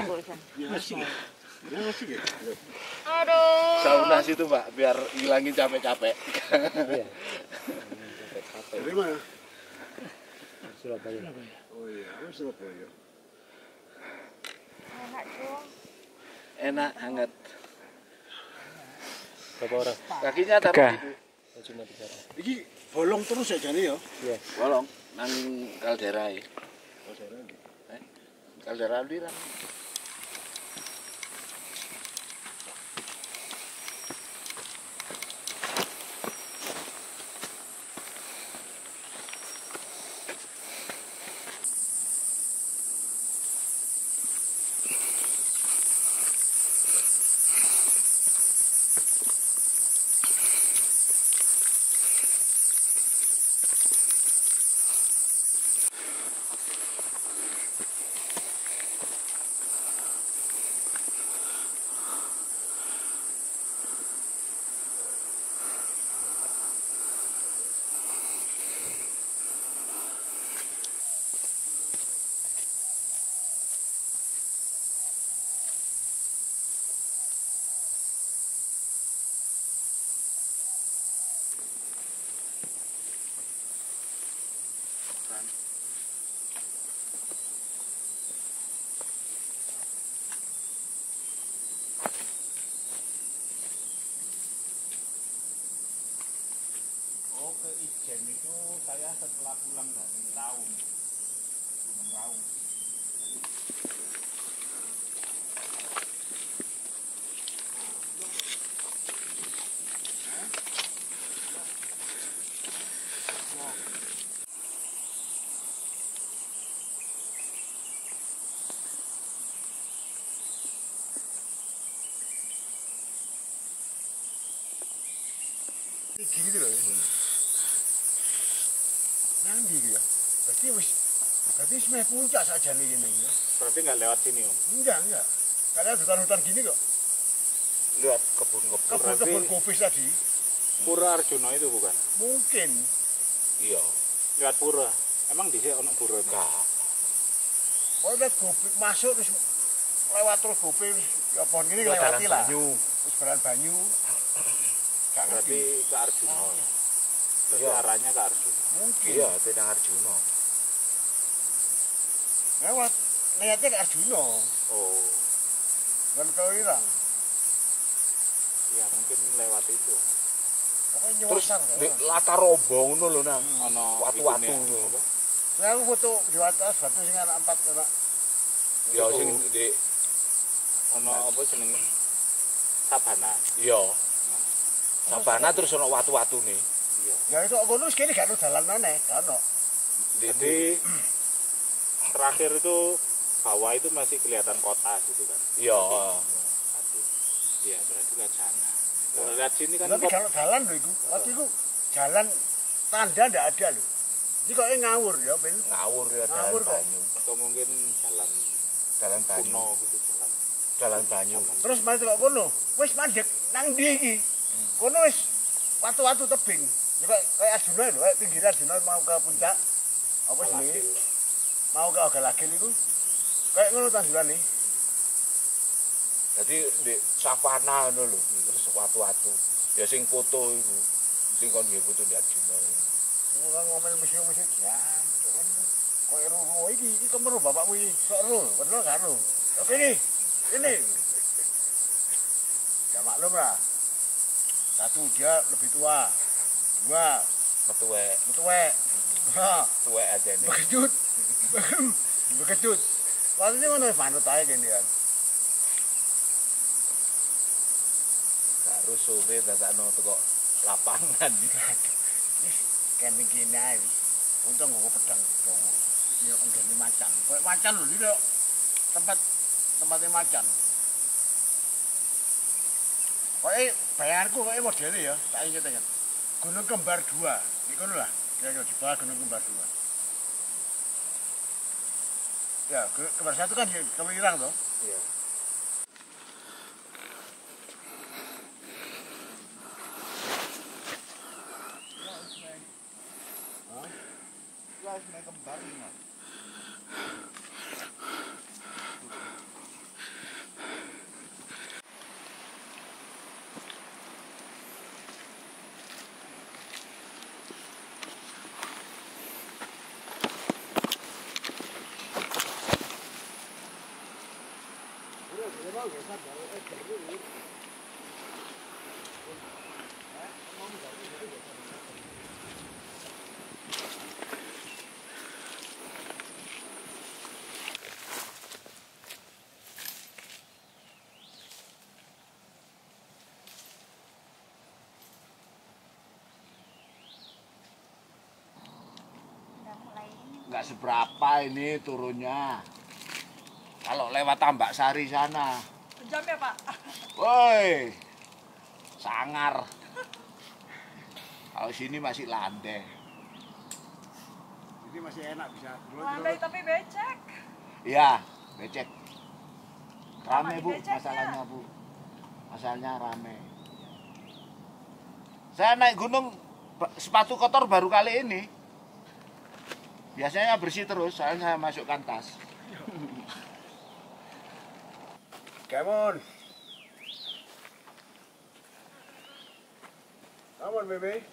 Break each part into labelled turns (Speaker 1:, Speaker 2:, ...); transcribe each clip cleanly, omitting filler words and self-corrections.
Speaker 1: Masih. Ya masih ya.
Speaker 2: Aduh.
Speaker 3: Sauna situ Pak, biar hilangin capek-capek.
Speaker 4: Iya.
Speaker 1: Dari mana?
Speaker 4: Surabaya.
Speaker 1: Oh iya, Surabaya.
Speaker 2: Enak dong.
Speaker 3: Enak, hangat.
Speaker 4: Berapa orang?
Speaker 3: Kakinya ada
Speaker 5: Tiga.
Speaker 3: Ibu.
Speaker 4: Cuma 3 orang.
Speaker 1: Iki bolong terus ya jane ya.
Speaker 4: Iya.
Speaker 3: Bolong nang kaldera ya.
Speaker 1: Oh, saya lagi.
Speaker 3: Kaldera aliran.
Speaker 1: Oh, ke Ijen itu saya setelah pulang dari Raung. Gunung Raung. Gini loh ya. Nanti ya. Berarti semeh puncak saja nih ini ya.
Speaker 6: Berarti nggak lewat sini Om?
Speaker 1: Enggak. Karena hutan-hutan gini kok.
Speaker 6: Lihat kebun-kebun.
Speaker 1: Kebun-kebun kopi tadi.
Speaker 6: Pura Arjuna itu bukan?
Speaker 1: Mungkin.
Speaker 6: Iya. Lewat pura. Emang di sini ono pura? Enggak.
Speaker 1: Oh, lihat kopi masuk terus lewat terus kopi. Ya pohon ini lewati lah. Terus jalan banyu. Gak
Speaker 6: Berarti
Speaker 1: ngerti.
Speaker 6: ke Arjuna. Berarti
Speaker 3: Iya.
Speaker 6: arahnya ke Arjuna.
Speaker 1: Mungkin.
Speaker 3: Iya, Tenang Arjuna.
Speaker 1: Lewat niatnya ke Arjuna.
Speaker 6: Oh,
Speaker 1: Dan ke Irang.
Speaker 6: iya mungkin lewat itu.
Speaker 1: Pokoknya
Speaker 3: Terus
Speaker 1: nyosar.
Speaker 3: di latar rombong ngono lho nang.
Speaker 6: Ono
Speaker 3: Watu-watu
Speaker 6: itunya,
Speaker 3: ngono.
Speaker 6: apa?
Speaker 1: Saya aku foto di atas batu sing anak 4 anak.
Speaker 3: Ya sing di
Speaker 6: Ono apa jenenge? Sabana.
Speaker 3: iya. Sabana terus ono watu-watune.
Speaker 6: Iya.
Speaker 1: Ya itu kono wis kene gak ono dalan meneh, gak ono.
Speaker 6: Jadi terakhir itu bawah itu masih kelihatan kota gitu kan.
Speaker 3: Iya.
Speaker 6: Satu. Iya, berarti lihat sana. Kalau lihat sini kan
Speaker 1: Tapi gak ono dalan lho iku. Waktu iku jalan tanda ndak ada lho. Jadi kok ngawur ya, Ben.
Speaker 3: Ngawur ya
Speaker 1: Ngawur
Speaker 3: dalan
Speaker 1: kok.
Speaker 3: banyu.
Speaker 6: atau mungkin jalan
Speaker 3: Dalan banyu.
Speaker 6: kuno gitu jalan.
Speaker 3: Dalan banyu.
Speaker 1: Terus mari kok kono, wis mandek nang ndi iki? Kono wis watu-watu tebing. Ya kayak Arjuna lho, kayak pinggir Arjuna mau ke puncak. Apa jenenge? Mau ke Ogalagil iku. Kayak ngono tanduran iki.
Speaker 3: Jadi di savana ngono lho, terus watu-watu. Ya sing foto iku. Sing kon nggih foto di Arjuna.
Speaker 1: Ora ngomel mesti jan. Kok ero iki kemeru bapakmu iki. Sok ero, bener gak ero. Oke ini. Ini. Ya maklum lah. Satu dia lebih tua. Dua,
Speaker 3: Metuwek,
Speaker 1: tuwek. Ha,
Speaker 3: tuwek aja nih.
Speaker 1: bekejut. Bekejut. Waktu ini mana manut aja gini kan.
Speaker 3: Harus sore dasarno teko lapangan.
Speaker 1: Camping kene ae. Untung nggo pedang dong. Ya nggene macan. Kayak macan lho iki kok tempatnya macan. Kayak bayanganku kayak modelnya ya, tak inget-inget. Gunung Kembar 2. Iki kono lah. Kira-kira di bawah Gunung Kembar 2. Ya, Kembar 1 kan di Kewirang toh.
Speaker 6: Iya.
Speaker 1: Lah, kembar ini.
Speaker 2: Udah mulai ini.
Speaker 3: Nggak seberapa ini turunnya. Kalau lewat Tambak Sari sana.
Speaker 2: Kejam ya Pak?
Speaker 3: Woi, sangar. Kalau sini masih landai.
Speaker 1: Ini masih enak bisa.
Speaker 2: Landai tapi becek.
Speaker 3: Iya, becek. Rame
Speaker 2: Sama
Speaker 3: Bu,
Speaker 2: beceknya.
Speaker 3: masalahnya Bu. Masalahnya rame. Saya naik gunung sepatu kotor baru kali ini. Biasanya bersih terus, soalnya saya masukkan tas.
Speaker 1: Come on. Come on, baby.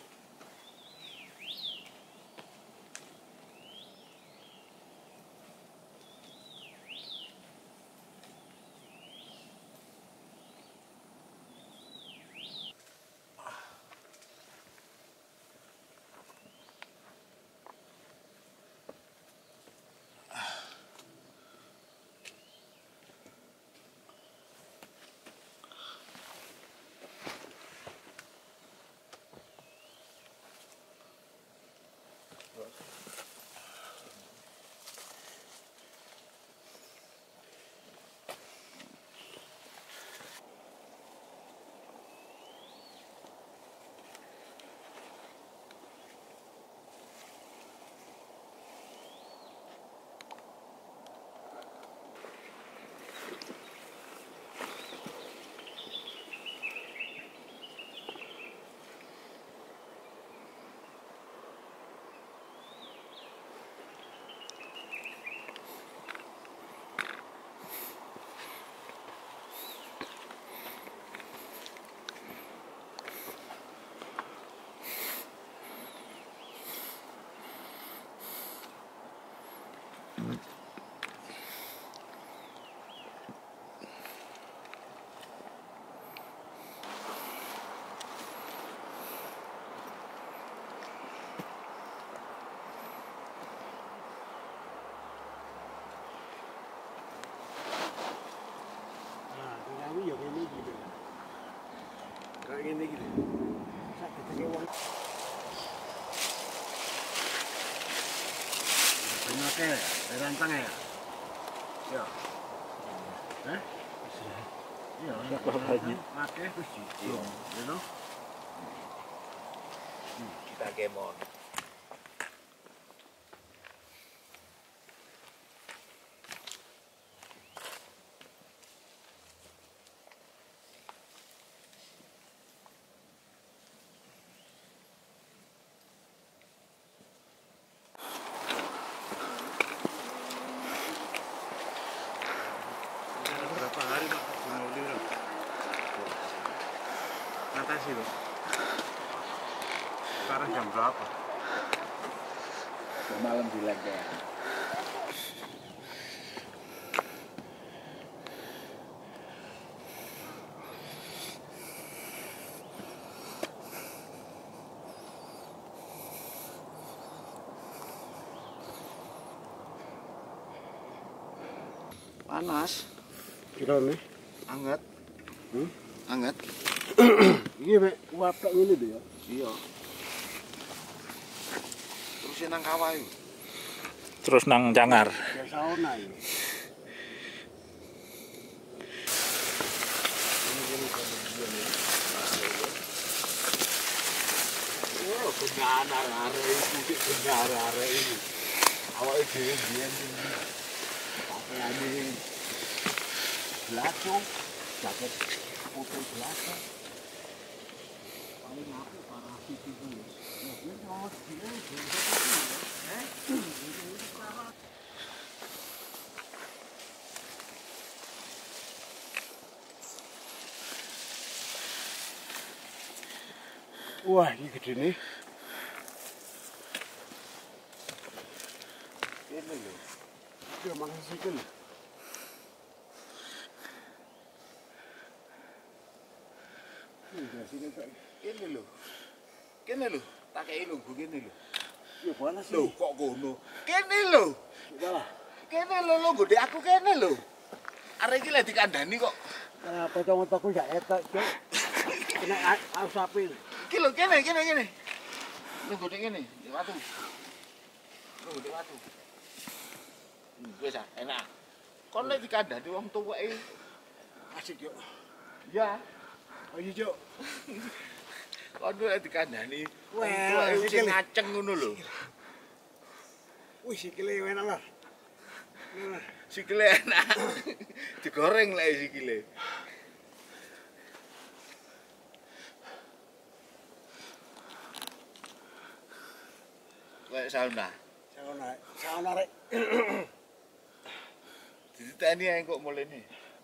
Speaker 1: Aku ya ngene iki lho. Kayak ngene iki lho. Sak keteke wong. Benake ya, rantang ya. Ya. Hah? Iya, apa lagi? Akeh wis cici. You know?
Speaker 3: Kita kemon.
Speaker 1: Berapa hari Pak Gunung Liro? Ngatasi loh. Sekarang jam berapa?
Speaker 3: Malam di Lengger. Panas,
Speaker 1: Kira nih.
Speaker 3: anget.
Speaker 1: Hmm?
Speaker 3: Anget.
Speaker 1: Iya, Mek. Uap tok ngene lho ya.
Speaker 3: Iya. Terusin nang kawah iki.
Speaker 6: Terus nang Cangar.
Speaker 1: Ya sauna ini.
Speaker 3: Oh, benar arek iki, benar arek iki. Awake dhewe biyen pakaiane blaco, jaket putih blaco. Paling aku parah iki ku. Ya kuwi mau dia
Speaker 1: Wah, ini gede nih. Ini lho. Dia malah sikil.
Speaker 3: Kene lho. Kene lho, tak kei nunggu kene lho.
Speaker 1: Ya panas
Speaker 3: Lho, kok kono? Kene lho.
Speaker 1: Salah.
Speaker 3: Kene lho lho nggo aku kene lho. Arek iki lek dikandani kok.
Speaker 1: Kacamataku gak etak, Cuk. Kena aus api.
Speaker 3: Iki lho kene. Nunggu dik kene, di watu. Nunggu dik watu. Wis ah, enak. Kon lek dikandani wong tuweke
Speaker 1: Asik, Cuk.
Speaker 3: ya.
Speaker 1: Oh iya, Cuk.
Speaker 3: Kon lek dikandani wong
Speaker 1: Wah,
Speaker 3: tuweke sing
Speaker 1: sikile.
Speaker 3: ngaceng ngono lho.
Speaker 1: Wih, sikile enak lah. Nah,
Speaker 3: Sikile enak. Digoreng lek sikile. Kayak sauna.
Speaker 1: sauna rek.
Speaker 3: Ditani ae kok mulene.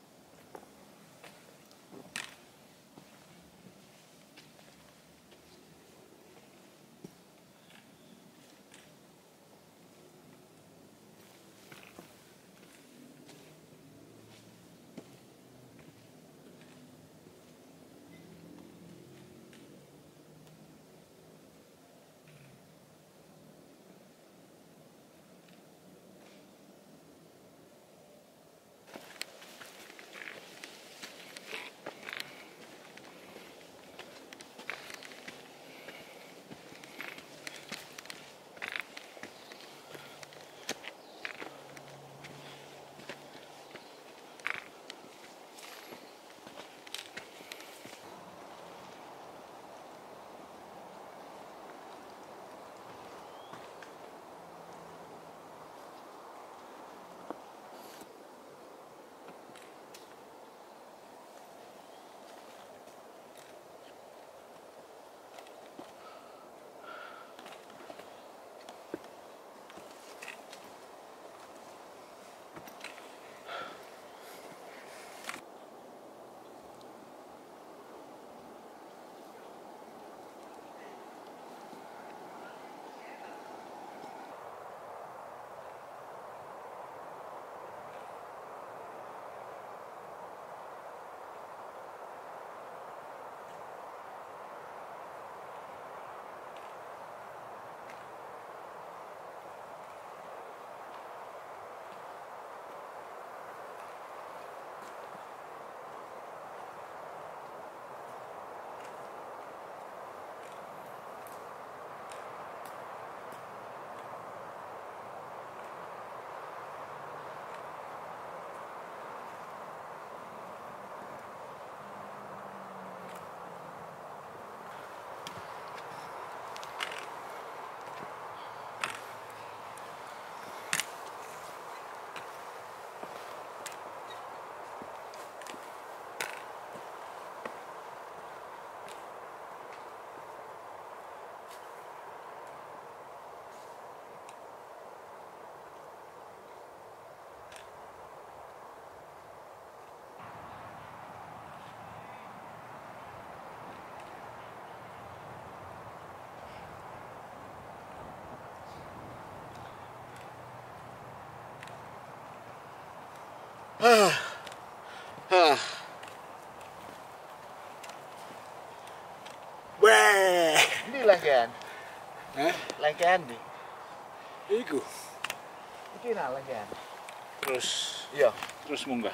Speaker 1: Weh.
Speaker 3: Ini lengkean. Lengkean di.
Speaker 1: Iku.
Speaker 3: Iki nah lengkean.
Speaker 6: Terus
Speaker 3: Iya.
Speaker 6: munggah.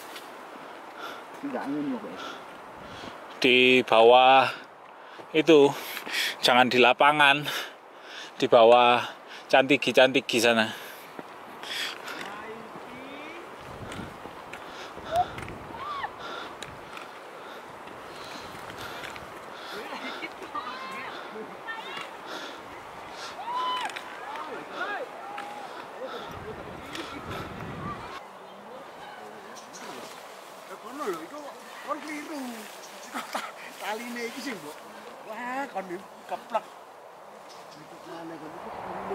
Speaker 1: Tidak angin kok.
Speaker 6: Di bawah itu jangan di lapangan, di bawah cantigi sana.
Speaker 1: Kono lho, iku kon kliru. Taline iki sing, Mbok. Wah, kon keplek. Itu mana kon iku kliru.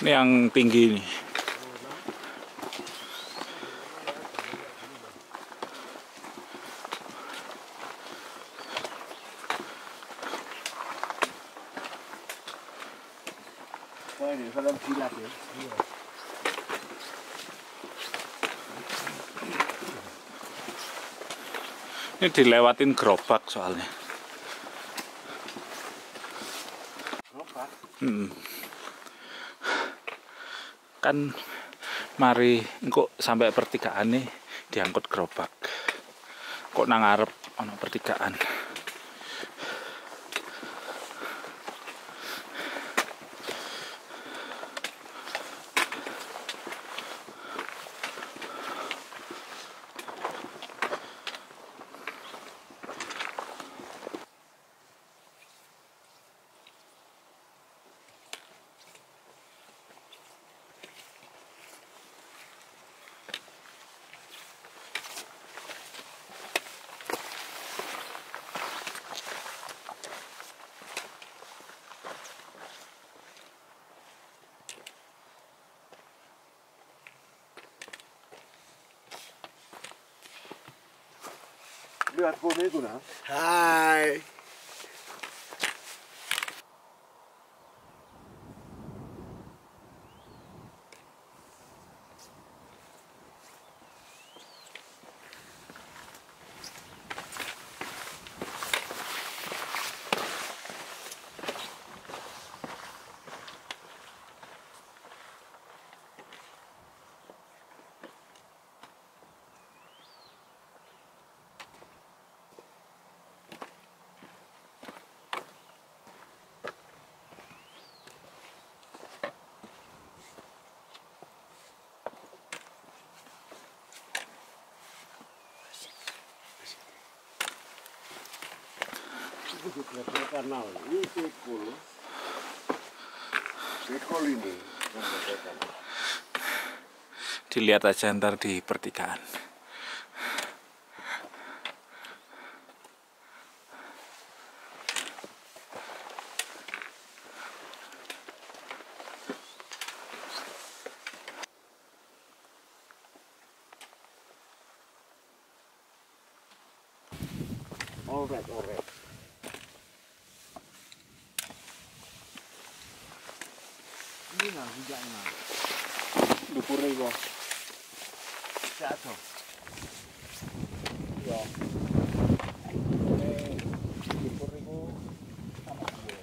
Speaker 6: Ini yang tinggi nih.
Speaker 1: Wah, ini film silat ya.
Speaker 6: Ini dilewatin gerobak soalnya.
Speaker 1: Gerobak.
Speaker 6: Kan mari engko sampai pertigaan nih diangkut gerobak. Kok nang ngarep ana pertigaan.
Speaker 1: Lihat kono itu nah. Hai. Itu juga kanal. Ini sekol. Sekol ini.
Speaker 6: Dilihat aja ntar di pertigaan.
Speaker 1: Alright. Ini nggak hujannya.
Speaker 6: Dupure kok.
Speaker 1: Jatuh.
Speaker 6: Ya. Dupur iku ana duwe.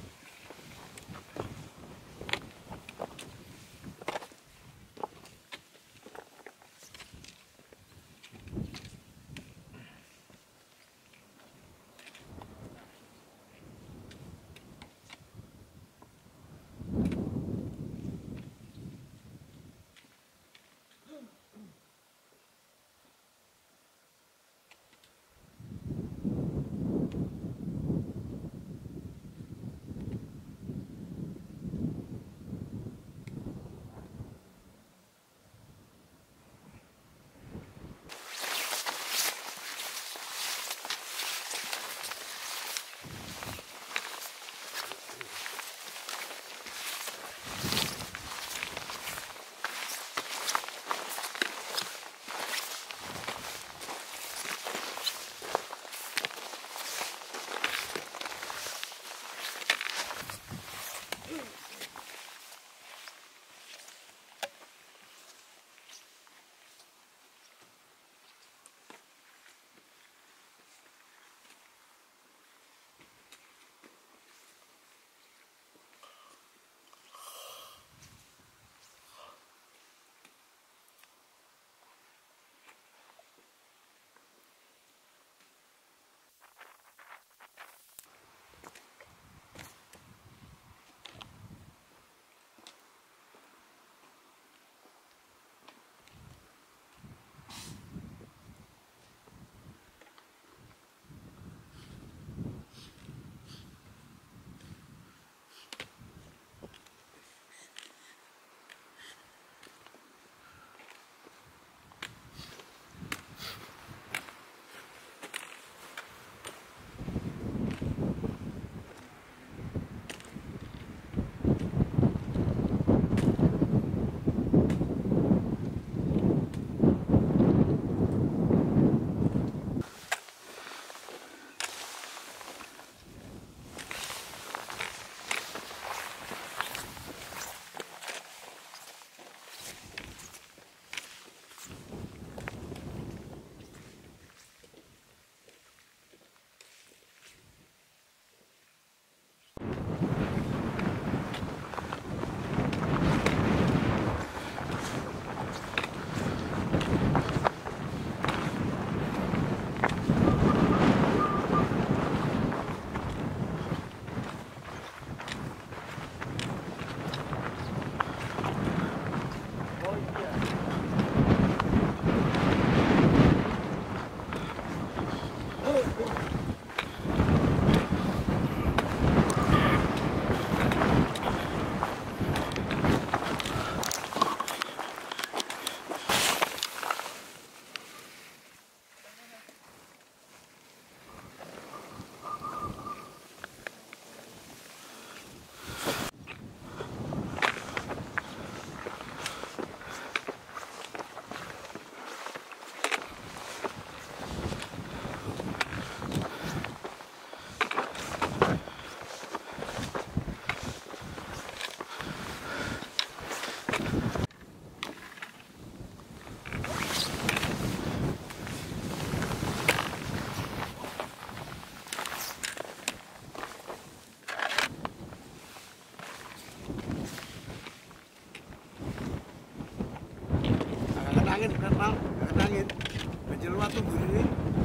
Speaker 1: watu ini.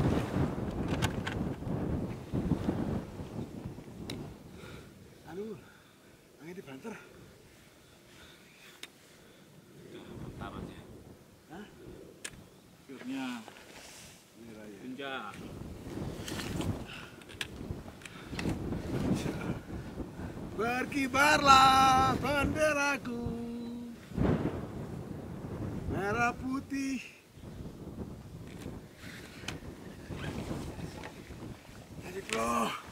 Speaker 1: Aduh, angin dibanter.
Speaker 6: Taruhnya.
Speaker 1: Hah?
Speaker 6: Akhirnya. Pinjak.
Speaker 1: Berkibarlah benderaku, merah putih. Adik bro.